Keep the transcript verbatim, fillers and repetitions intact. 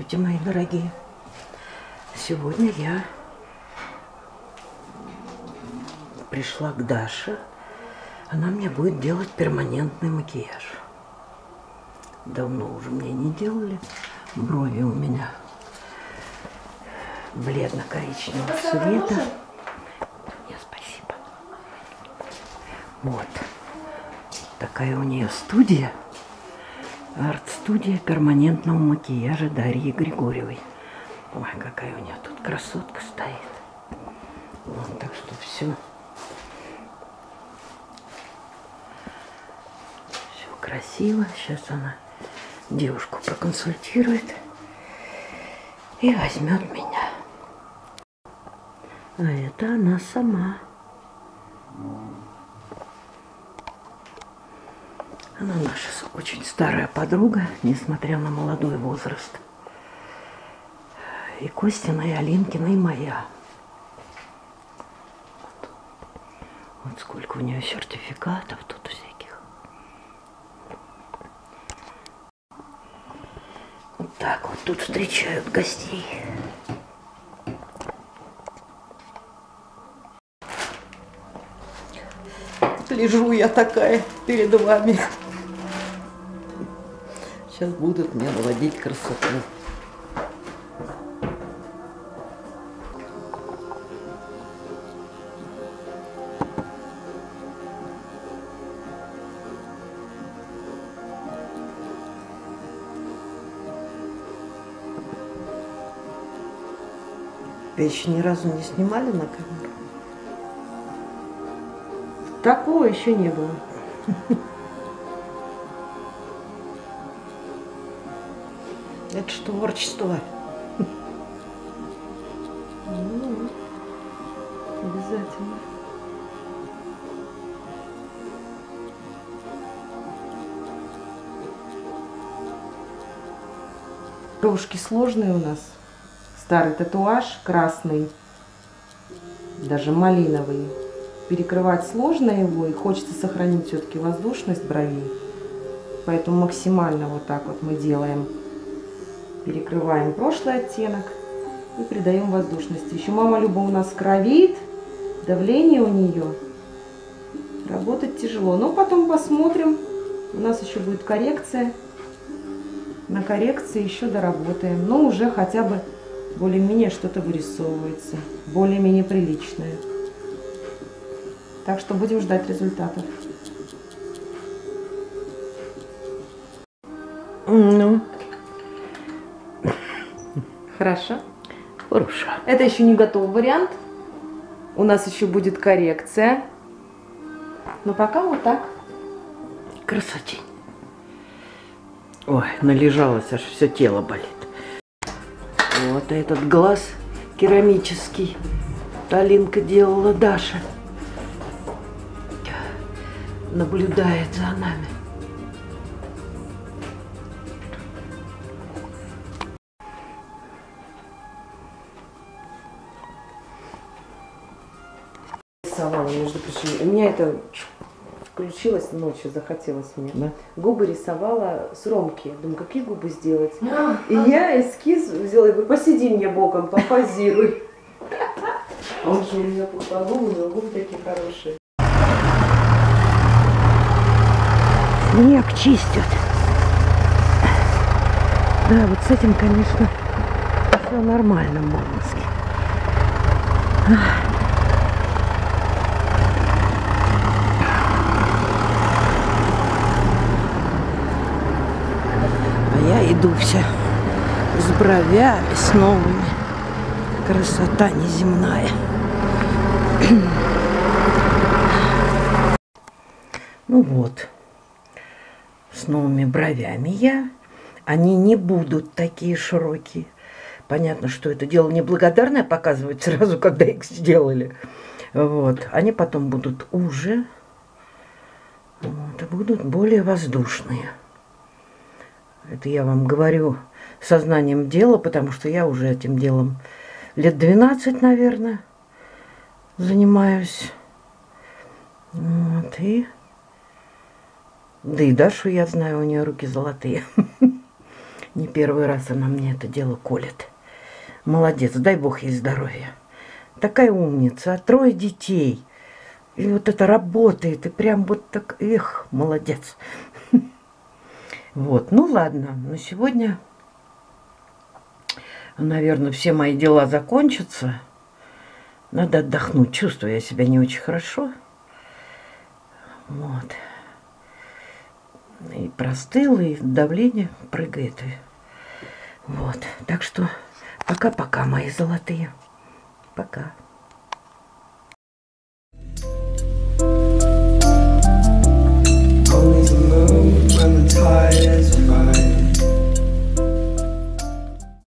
Здравствуйте, мои дорогие. Сегодня я пришла к Даше. Она мне будет делать перманентный макияж. Давно уже мне не делали. Брови у меня бледно-коричневого цвета. Нет, спасибо. Вот. Такая у нее студия. Арт-студия перманентного макияжа Дарьи Григорьевой. Ой, какая у нее тут красотка стоит. Вот, так что все. Все красиво. Сейчас она девушку проконсультирует и возьмет меня. А это она сама. Она наша очень старая подруга, несмотря на молодой возраст. И Костина, и Алинкина, и моя. Вот, вот сколько у нее сертификатов тут всяких. Вот так вот тут встречают гостей. Лежу я такая перед вами. Сейчас будут мне наводить красоту. Вы еще ни разу не снимали на камеру? Такого еще не было. Это ж творчество. Ну, обязательно. Бровушки сложные у нас. Старый татуаж, красный, даже малиновый. Перекрывать сложно его, и хочется сохранить все-таки воздушность бровей. Поэтому максимально вот так вот мы делаем. Перекрываем прошлый оттенок и придаем воздушности. Еще мама Люба у нас кровит, давление у нее. Работать тяжело. Но потом посмотрим. У нас еще будет коррекция. На коррекции еще доработаем. Но уже хотя бы более-менее что-то вырисовывается. Более-менее приличное. Так что будем ждать результатов. Ну. Хорошо? Хорошо. Это еще не готовый вариант. У нас еще будет коррекция. Но пока вот так. Красотень. Ой, належалась, аж все тело болит. Вот этот глаз керамический. Алинка делала Даша. Наблюдает за нами. Рисовала, между прочим. У меня это включилось ночью, захотелось мне. Да? Губы рисовала с Ромки. Думаю, какие губы сделать? И я эскиз взяла, и говорю, посиди мне боком, попозируй. А он же у меня по губы, у него губы такие хорошие. Снег чистят. Да, вот с этим, конечно, все нормально в Мурманске. А я иду вся с бровями, с новыми. Красота неземная. Ну вот. С новыми бровями я. Они не будут такие широкие. Понятно, что это дело неблагодарное показывать сразу, когда их сделали. Вот. Они потом будут уже. Вот, и будут более воздушные. Это я вам говорю сознанием дела, потому что я уже этим делом лет двенадцать, наверное, занимаюсь. Вот, и... Да и Дашу я знаю, у нее руки золотые. Не первый раз она мне это дело колет. Молодец, дай бог ей здоровья. Такая умница, а трое детей. И вот это работает, и прям вот так, эх, молодец. Вот, ну ладно, на сегодня, наверное, все мои дела закончатся. Надо отдохнуть, чувствую я себя не очень хорошо. Вот. И простыл, и давление прыгает. И... Вот, так что пока-пока, мои золотые. Пока.